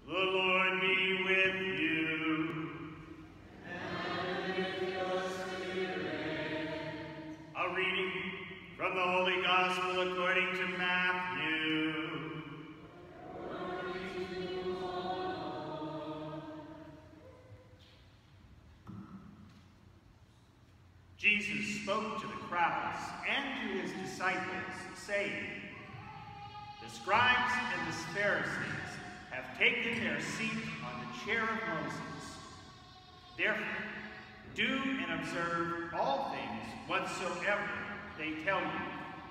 The Lord be with you. And with your spirit. A reading from the Holy Gospel according to Matthew. Glory to you, O Lord. Jesus spoke to the crowds and to his disciples, saying, "The scribes and the Pharisees have taken their seat on the chair of Moses. Therefore, do and observe all things whatsoever they tell you.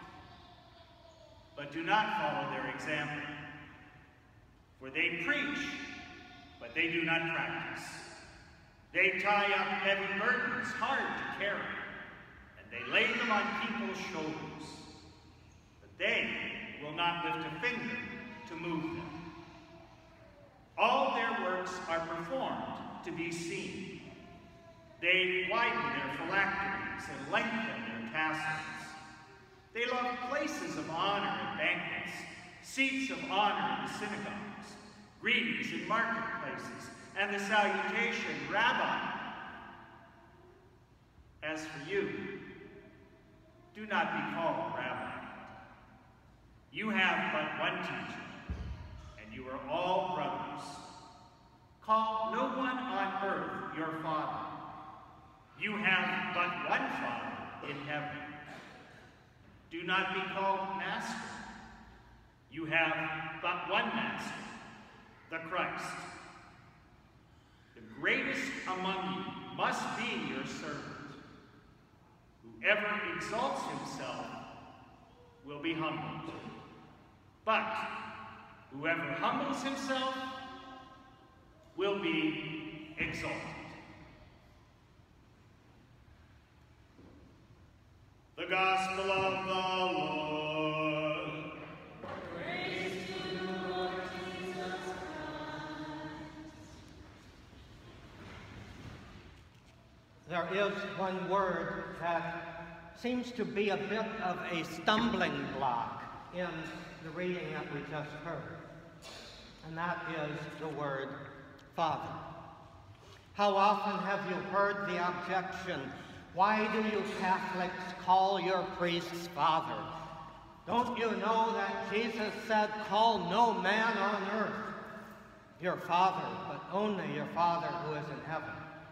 But do not follow their example. For they preach, but they do not practice. They tie up heavy burdens hard to carry, and they lay them on people's shoulders. But they will not lift a finger to move them. All their works are performed to be seen. They widen their phylacteries and lengthen their tassels. They love places of honor at banquets, seats of honor in the synagogues, greetings in marketplaces, and the salutation, Rabbi. As for you, do not be called Rabbi. You have but one teacher, and you are all brothers. Call no one on earth your father. You have but one Father in heaven. Do not be called master. You have but one master, the Christ. The greatest among you must be your servant. Whoever exalts himself will be humbled. But whoever humbles himself will be exalted." The Gospel of the Lord. Praise to you, Lord Jesus Christ. There is one word that seems to be a bit of a stumbling block in the reading that we just heard, and that is the word Father. How often have you heard the objection, "Why do you Catholics call your priests Father? Don't you know that Jesus said, 'Call no man on earth your Father, but only your Father who is in heaven'?"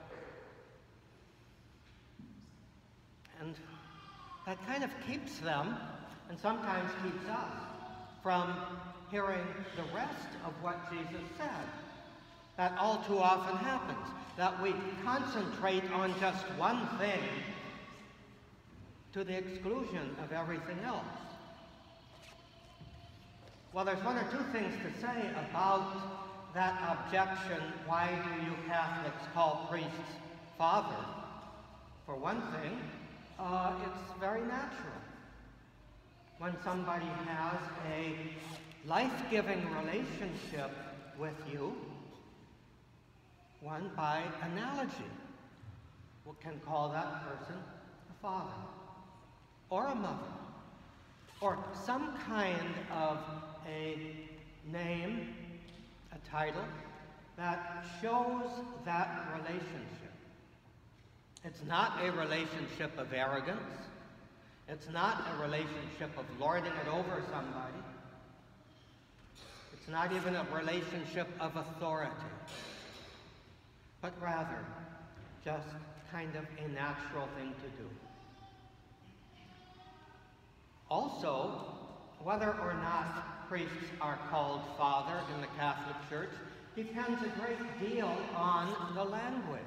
And that kind of keeps them, and sometimes keeps us, from hearing the rest of what Jesus said. That all too often happens, that we concentrate on just one thing to the exclusion of everything else. Well, there's one or two things to say about that objection, "Why do you Catholics call priests Father?" For one thing, it's very natural. When somebody has a life-giving relationship with you, one by analogy, we can call that person a father, or a mother, or some kind of a name, a title, that shows that relationship. It's not a relationship of arrogance. It's not a relationship of lording it over somebody. It's not even a relationship of authority, but rather just kind of a natural thing to do. Also, whether or not priests are called Father in the Catholic Church depends a great deal on the language.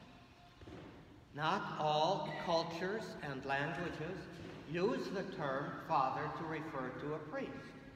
Not all cultures and languages use the term Father to refer to a priest.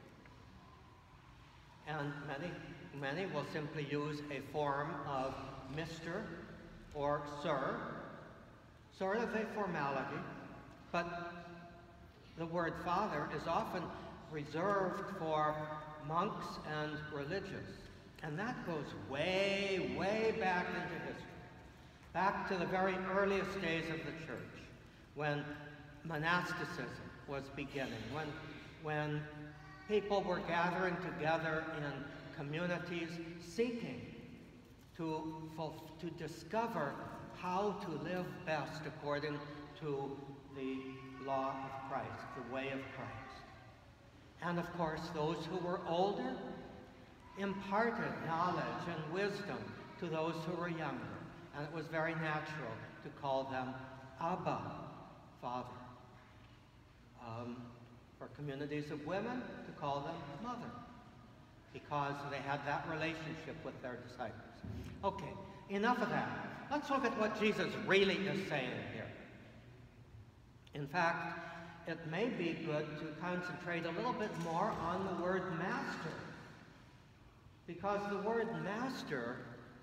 And many will simply use a form of Mr. or Sir, sort of a formality, but the word Father is often reserved for monks and religious, and that goes way, way back into history, back to the very earliest days of the church, when monasticism was beginning, when people were gathering together in communities seeking to discover how to live best according to the law of Christ, the way of Christ. And of course, those who were older imparted knowledge and wisdom to those who were younger. And it was very natural to call them Abba, Father. For communities of women, to call them Mother, because they had that relationship with their disciples. Okay, enough of that. Let's look at what Jesus really is saying here. In fact, it may be good to concentrate a little bit more on the word master, because the word master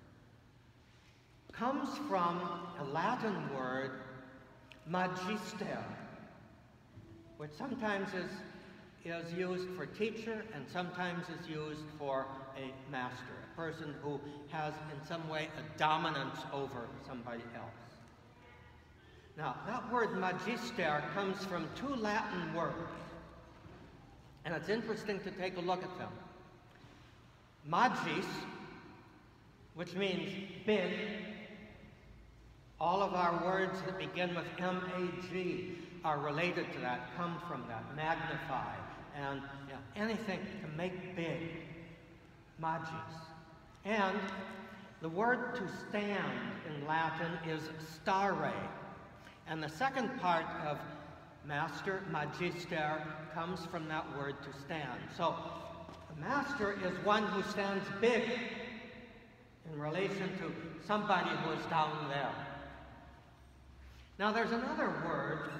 comes from a Latin word, magister, which sometimes is used for teacher and sometimes is used for a master, a person who has in some way a dominance over somebody else. Now, that word magister comes from two Latin words, and it's interesting to take a look at them. Magis, which means big. All of our words that begin with M-A-G are related to that, come from that, magnify, and anything to make big, magis. And the word to stand in Latin is stare, and the second part of master, magister, comes from that word to stand. So, a master is one who stands big in relation to somebody who is down there. Now, there's another word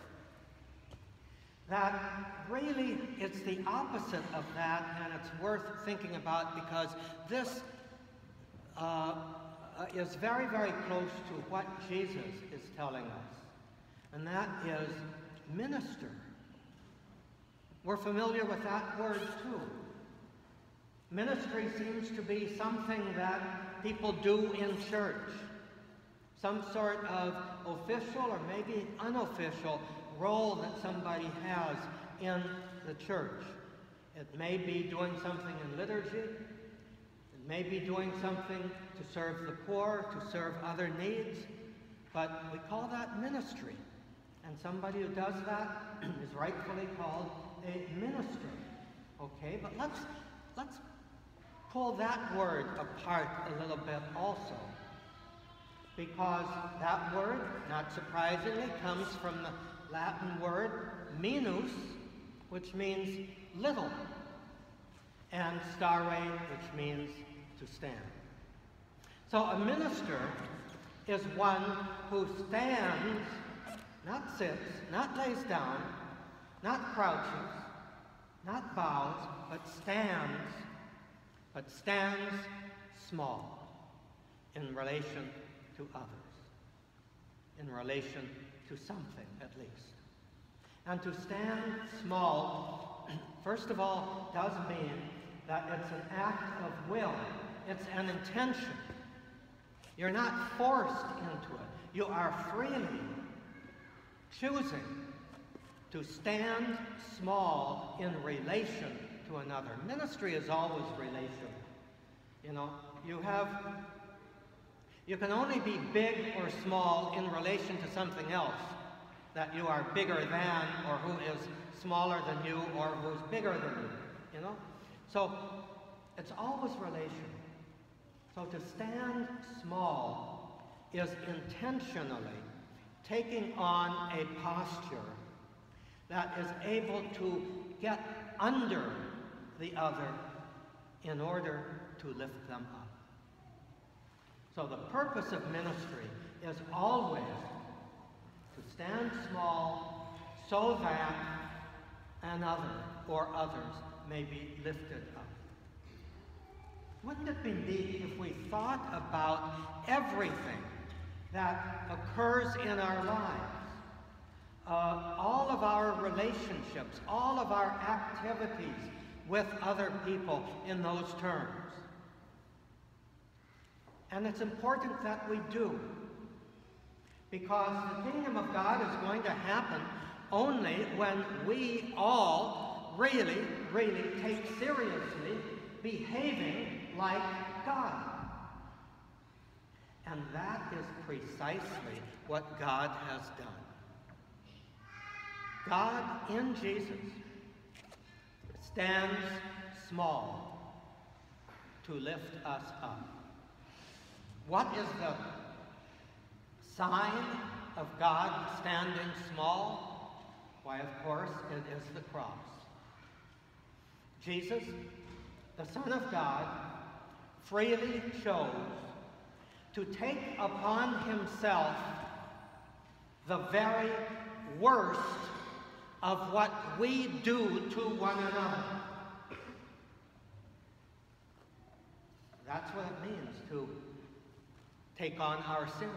that really is the opposite of that, and it's worth thinking about because this is very, very close to what Jesus is telling us, and that is minister. We're familiar with that word too. Ministry seems to be something that people do in church, some sort of official or maybe unofficial role that somebody has in the church. It may be doing something in liturgy. It may be doing something to serve the poor, to serve other needs, but we call that ministry. And somebody who does that is rightfully called a minister. Okay, but let's pull that word apart a little bit also, because that word, not surprisingly, comes from the Latin word minus, which means little, and stare, which means to stand. So a minister is one who stands, not sits, not lays down, not crouches, not bows, but stands small in relation to others, in relation to something at least. And to stand small, first of all, does mean that it's an act of will. It's an intention. You're not forced into it. You are freely choosing to stand small in relation to another. Ministry is always relational. You know, you can only be big or small in relation to something else that you are bigger than, or who is smaller than you, or who's bigger than you, So it's always relational. So to stand small is intentionally taking on a posture that is able to get under the other in order to lift them up. So the purpose of ministry is always to stand small so that another or others may be lifted up. Wouldn't it be neat if we thought about everything that occurs in our lives, all of our relationships, all of our activities with other people in those terms? And it's important that we do, because the kingdom of God is going to happen only when we all really, really take seriously behaving like God. And that is precisely what God has done. God in Jesus stands small to lift us up. What is the sign of God standing small? Why, of course, it is the cross. Jesus, the Son of God, freely chose to take upon himself the very worst of what we do to one another. That's what it means to take on our sins.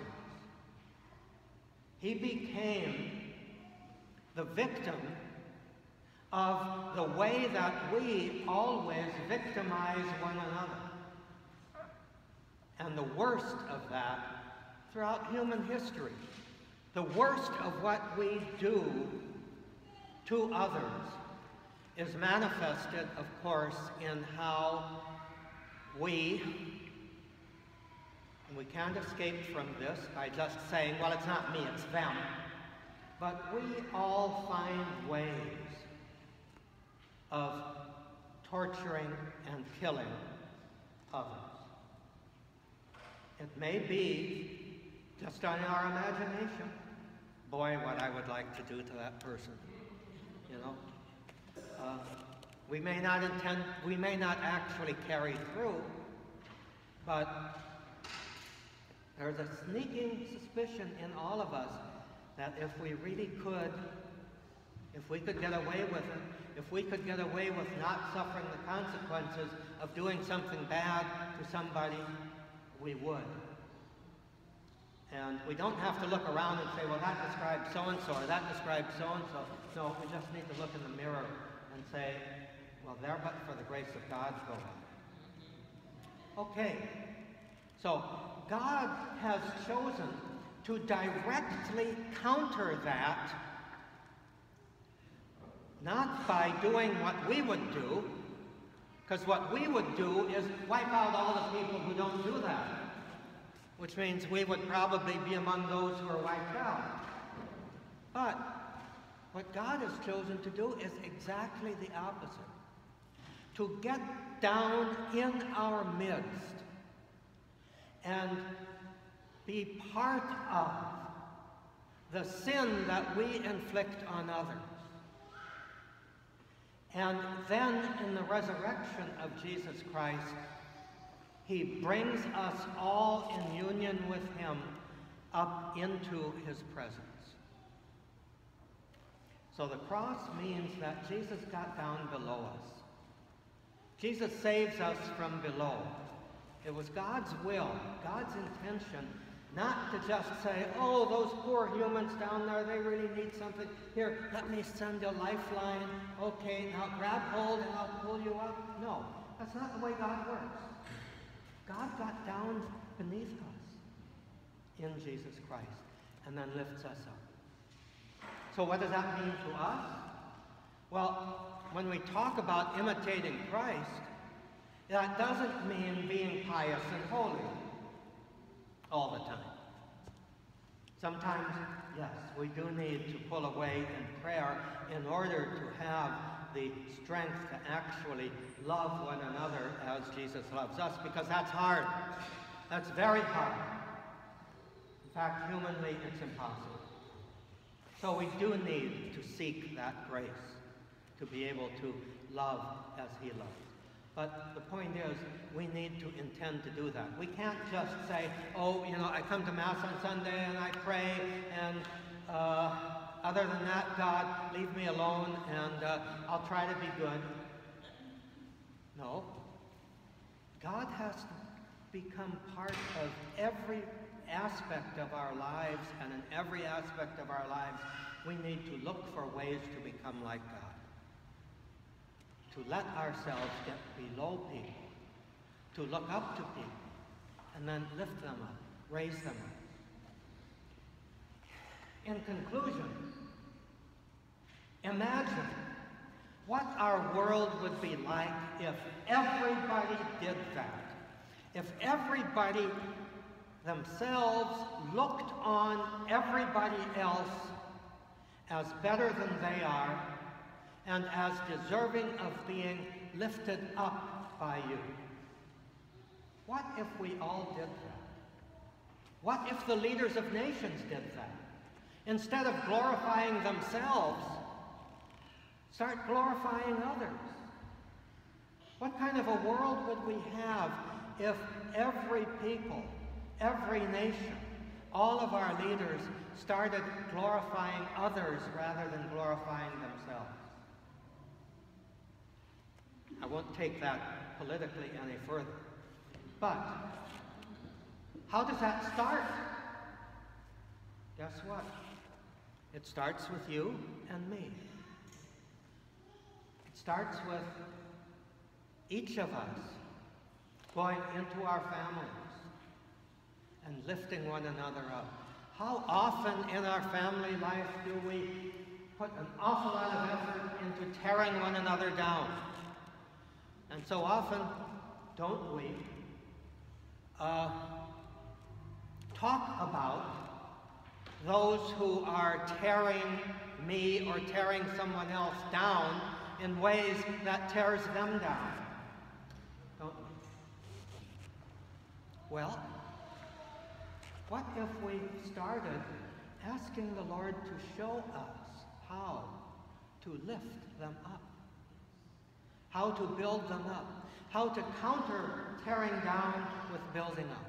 He became the victim of the way that we always victimize one another. And the worst of that throughout human history, the worst of what we do to others is manifested, of course, in how we can't escape from this by just saying, well, it's not me, it's them. But we all find ways of torturing and killing others. It may be just on our imagination. Boy, what I would like to do to that person, you know. We may not actually carry through, but there's a sneaking suspicion in all of us that if we really could, if we could get away with it, if we could get away with not suffering the consequences of doing something bad to somebody, we would. And we don't have to look around and say, well, that describes so-and-so, or that describes so-and-so. No, we just need to look in the mirror and say, well, there but for the grace of God go on. Okay, so God has chosen to directly counter that, not by doing what we would do, because what we would do is wipe out all the people who don't do that, which means we would probably be among those who are wiped out. But what God has chosen to do is exactly the opposite. To get down in our midst and be part of the sin that we inflict on others. And then in the resurrection of Jesus Christ, he brings us all in union with him up into his presence. So the cross means that Jesus got down below us. Jesus saves us from below. It was God's will, God's intention, not to just say, oh, those poor humans down there, they really need something. Here, let me send a lifeline. Okay, now grab hold and I'll pull you up. No, that's not the way God works. God got down beneath us in Jesus Christ and then lifts us up. So what does that mean to us? Well, when we talk about imitating Christ, that doesn't mean being pious and holy all the time. Sometimes, yes, we do need to pull away in prayer in order to have the strength to actually love one another as Jesus loves us, because that's hard. That's very hard. In fact, humanly, it's impossible. So we do need to seek that grace to be able to love as he loves. But the point is, we need to intend to do that. We can't just say, oh, you know, I come to Mass on Sunday and I pray, and other than that, God, leave me alone and I'll try to be good. No. God has to become part of every aspect of our lives, and in every aspect of our lives, we need to look for ways to become like God. To let ourselves get below people, to look up to people, and then lift them up, raise them up. In conclusion, imagine what our world would be like if everybody did that. If everybody themselves looked on everybody else as better than they are and as deserving of being lifted up by you. What if we all did that? What if the leaders of nations did that? Instead of glorifying themselves, start glorifying others. What kind of a world would we have if every people, every nation, all of our leaders started glorifying others rather than glorifying themselves? I won't take that politically any further. But how does that start? Guess what? It starts with you and me. It starts with each of us going into our families and lifting one another up. How often in our family life do we put an awful lot of effort into tearing one another down? And so often, don't we talk about those who are tearing me or tearing someone else down in ways that tears them down? Don't we? Well, what if we started asking the Lord to show us how to lift them up, how to build them up, how to counter tearing down with building up?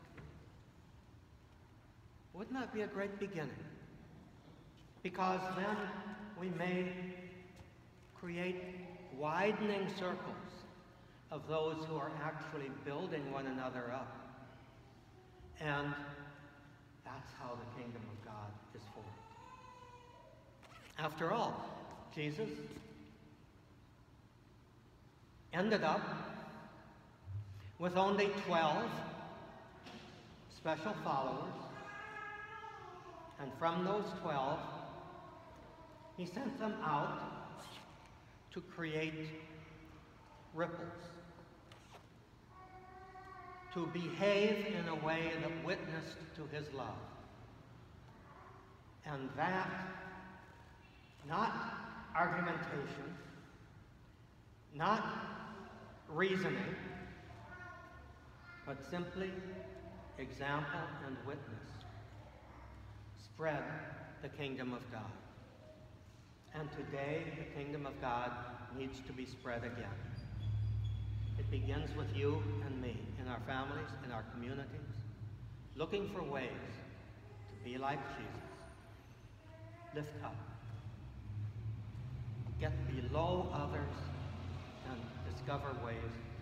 Wouldn't that be a great beginning? Because then we may create widening circles of those who are actually building one another up. And that's how the kingdom of God is formed. After all, Jesus ended up with only 12 special followers. And from those 12, he sent them out to create ripples, to behave in a way that witnessed to his love. And that, not argumentation, not reasoning, but simply example and witness, spread the kingdom of God. And today, the kingdom of God needs to be spread again. It begins with you and me, in our families, in our communities, looking for ways to be like Jesus. Lift up. Get below others and discover ways